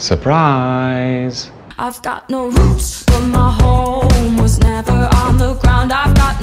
Surprise! I've got no roots, but my home was never on the ground. I've got